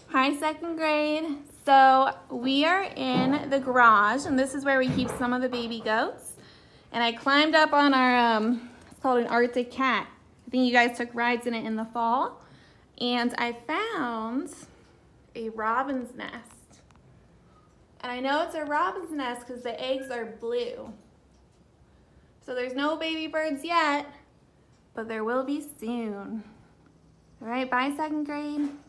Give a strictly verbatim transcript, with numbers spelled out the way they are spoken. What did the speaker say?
Hi, second grade. So we are in the garage, and this is where we keep some of the baby goats. And I climbed up on our, um, it's called an Arctic cat. I think you guys took rides in it in the fall. And I found a robin's nest. And I know it's a robin's nest because the eggs are blue. So there's no baby birds yet, but there will be soon. All right, bye, second grade.